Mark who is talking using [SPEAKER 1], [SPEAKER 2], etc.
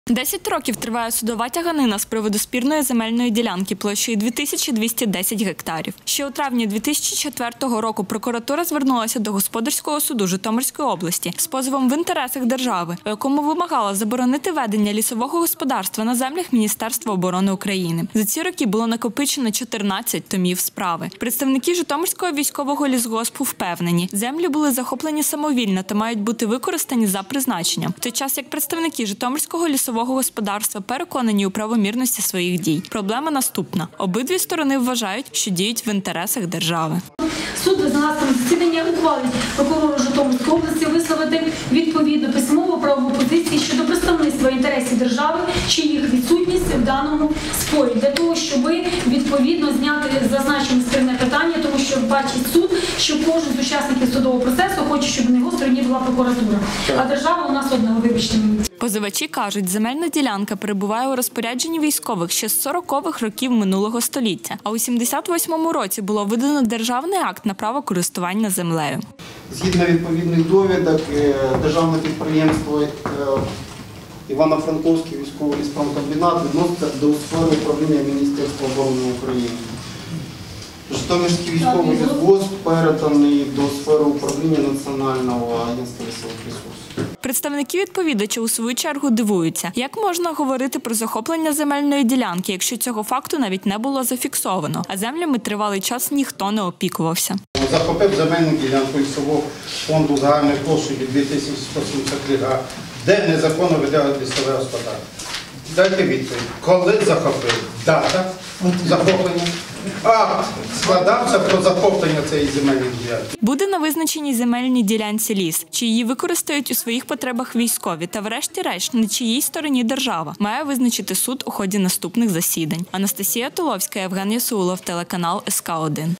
[SPEAKER 1] 10 років триває судова тяганина з приводу спірної земельної ділянки площею 2210 гектарів. Ще у травні 2004 року прокуратура звернулася до Господарського суду Житомирської області з позовом в інтересах держави, у якому вимагала заборонити ведення лісового господарства на землях Міністерства оборони України. За ці роки було накопичено 14 томів справи. Представники Житомирського військового лісгоспу впевнені, землі були захоплені самовільно та мають бути використані за призначенням. В той час, як представники Житомирського лісового господарства переконані у правомірності своїх дій. Проблема наступна. Обидві сторони вважають, що діють в інтересах держави.
[SPEAKER 2] Суд за наслідком засідання ухвалить прокурору Житомирської області висловити відповідну письмову правову позицію щодо представництва інтересів держави чи їх відсутність в даному спорі, для того, щоб відповідно зняти зазначене спірне питання, тому що бачить суд, що кожен з учасників судового процесу хоче, щоб на його стороні була прокуратура. А держава у нас одна, вибачте мені.
[SPEAKER 1] Позивачі кажуть, земельна ділянка перебуває у розпорядженні військових ще з 40-х років минулого століття, а у 78-му році було видано державний акт на право користування землею.
[SPEAKER 3] Згідно відповідних довідок, державне підприємство Івано-Франковський військовий ліспромкомбінат відноситься до сфери управління Міністерства оборони України. Житомирський військовий лісгосп переданий до сфери управління Національного агентства лісових ресурсів.
[SPEAKER 1] Представники відповідача у свою чергу дивуються, як можна говорити про захоплення земельної ділянки, якщо цього факту навіть не було зафіксовано, а землями тривалий час ніхто не опікувався.
[SPEAKER 4] Захопив земельну ділянку лісового фонду загальною площею 2173 га, де незаконно веде лісове господарство. Дайте відповідь, коли захопив, дата захоплення, акт складався про захоплення цієї земельної ділянки.
[SPEAKER 1] Буде на визначеній земельній ділянці ліс, чи її використають у своїх потребах військові та врешті-решт на чиїй стороні держава, має визначити суд у ході наступних засідань. Анастасія Туловська, Євген Ясулов, телеканал СК1.